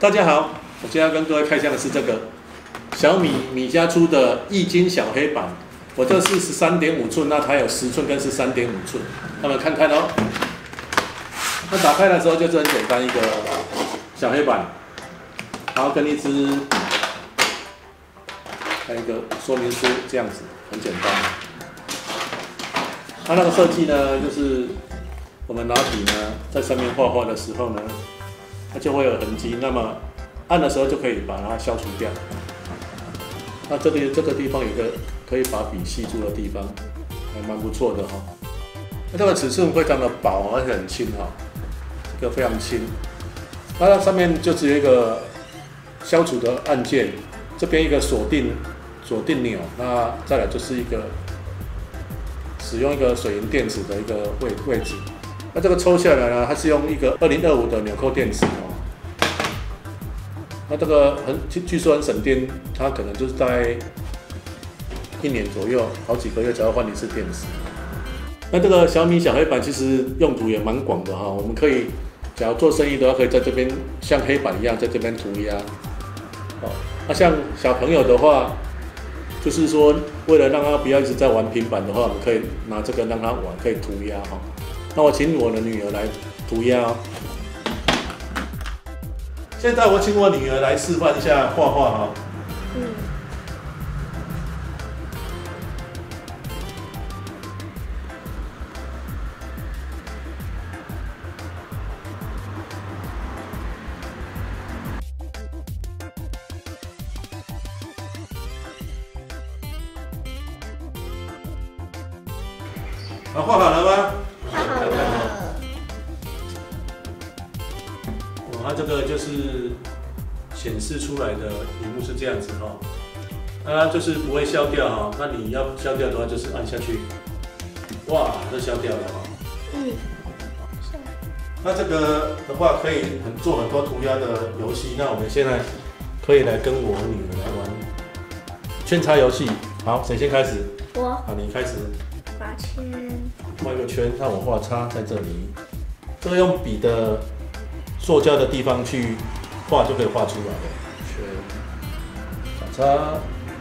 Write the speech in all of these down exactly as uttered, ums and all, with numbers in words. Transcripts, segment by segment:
大家好，我今天要跟各位开箱的是这个小米米家出的液晶小黑板。我这是十三点五寸，那它有十寸跟十三点五寸。那么看看哦，那打开的时候就是很简单一个小黑板，然后跟一支还有一个说明书这样子，很简单。它那个设计呢，就是我们拿笔呢在上面画画的时候呢，它就会有痕迹，那么按的时候就可以把它消除掉。那这里这个地方有个可以把笔吸住的地方，还蛮不错的哈。那这个尺寸非常的薄，而且很轻哈，这个非常轻。那它上面就只有一个消除的按键，这边一个锁定锁定钮，那再来就是一个使用一个水银电池的一个位位置。那这个抽下来呢，它是用一个二零二五的纽扣电池哦。那这个很据据说很省电，它可能就是在一年左右，好几个月才要换一次电池。那这个小米小黑板其实用途也蛮广的哈，我们可以假如做生意的话，可以在这边像黑板一样在这边涂鸦。哦，那像小朋友的话，就是说为了让他不要一直在玩平板的话，我们可以拿这个让他玩，可以涂鸦哈。那我请我的女儿来涂鸦哦。现在我请我女儿来示范一下画画哈。嗯。好，画好了吗？ 画好了。 它这个就是显示出来的屏幕是这样子哈，它就是不会消掉哈。那你要消掉的话，就是按下去，哇，这消掉了哈。嗯。那这个的话可以很做很多涂鸦的游戏。那我们现在可以来跟我女儿来玩圈叉游戏。好，谁先开始？ 我。 好，你开始。 画圈。 画一个圈，让我画叉在这里。这个用笔的塑胶的地方去画就可以画出来了。圈，打叉，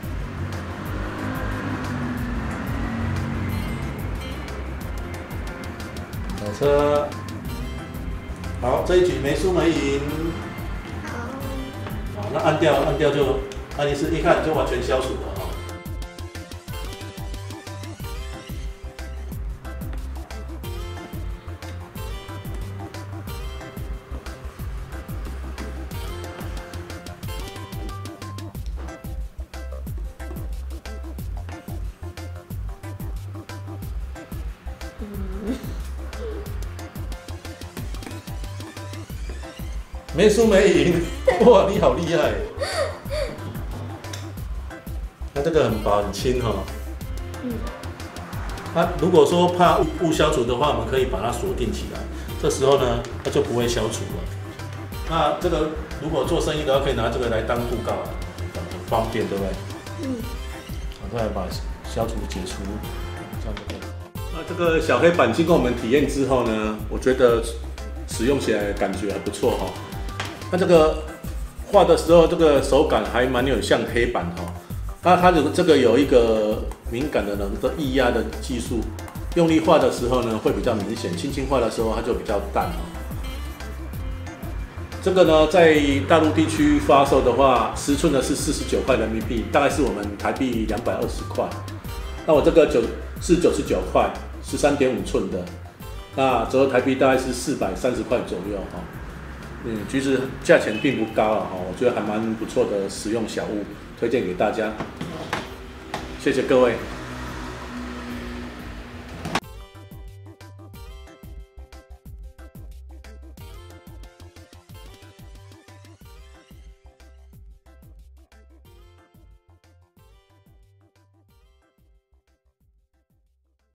打叉。好，这一局没输没赢。好，那按掉按掉就按一次，一看就完全消除了哈。没输没赢，哇，你好厉害！那这个很薄很轻哈。嗯。那如果说怕误误消除的话，我们可以把它锁定起来，这时候呢，它就不会消除了。那这个如果做生意的话，可以拿这个来当布告，很方便，对不对？嗯。好，再来把消除解除，这样就可以。那这个小黑板经过我们体验之后呢，我觉得使用起来感觉还不错哈。那这个画的时候，这个手感还蛮有像黑板哈。那它的这个有一个敏感的人的液压的技术，用力画的时候呢会比较明显，轻轻画的时候它就比较淡哈。这个呢在大陆地区发售的话，十寸的是四十九块人民币，大概是我们台币两百二十块。那我这个九是九十九块，十三点五寸的，那折合台币大概是四百三十块左右哈。嗯，其实价钱并不高啊，我觉得还蛮不错的实用小物，推荐给大家。谢谢各位。